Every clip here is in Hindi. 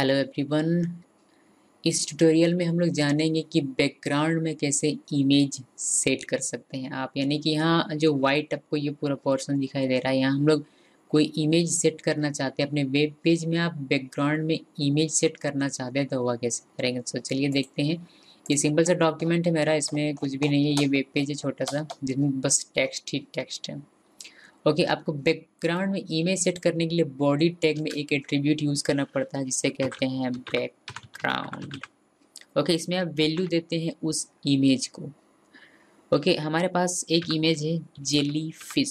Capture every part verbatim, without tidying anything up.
हेलो एवरीवन, इस ट्यूटोरियल में हम लोग जानेंगे कि बैकग्राउंड में कैसे इमेज सेट कर सकते हैं आप। यानी कि यहाँ जो वाइट आपको ये पूरा पोर्शन दिखाई दे रहा है, यहाँ हम लोग कोई इमेज सेट करना चाहते हैं अपने वेब पेज में। आप बैकग्राउंड में इमेज सेट करना चाहते हैं तो वह कैसे करेंगे, तो चलिए देखते हैं। ये सिंपल सा डॉक्यूमेंट है मेरा, इसमें कुछ भी नहीं है। ये वेब पेज है छोटा सा जिसमें बस टेक्स्ट ही टेक्स्ट है। ओके okay, आपको बैकग्राउंड में इमेज सेट करने के लिए बॉडी टैग में एक एट्रीब्यूट यूज़ करना पड़ता है जिसे कहते हैं बैकग्राउंड। ओके okay, इसमें आप वैल्यू देते हैं उस इमेज को। ओके okay, हमारे पास एक इमेज है jelly fish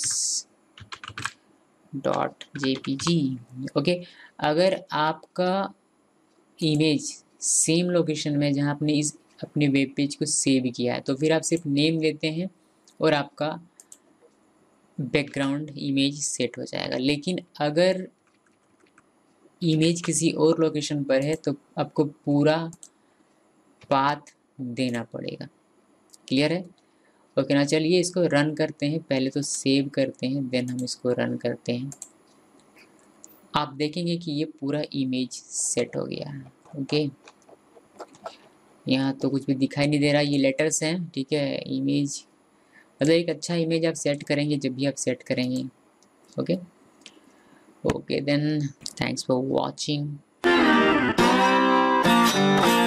dot JPG. Okay, अगर आपका इमेज सेम लोकेशन में जहाँ आपने इस अपने वेब पेज को सेव किया है तो फिर आप सिर्फ नेम देते हैं और आपका बैकग्राउंड इमेज सेट हो जाएगा। लेकिन अगर इमेज किसी और लोकेशन पर है तो आपको पूरा पाथ देना पड़ेगा। क्लियर है? ओके ना, चलिए इसको रन करते हैं। पहले तो सेव करते हैं, देन हम इसको रन करते हैं। आप देखेंगे कि ये पूरा इमेज सेट हो गया है। ओके, यहाँ तो कुछ भी दिखाई नहीं दे रहा, ये लेटर्स हैं। ठीक है, इमेज मतलब एक अच्छा इमेज आप सेट करेंगे जब भी आप सेट करेंगे। Okay okay then thanks for watching।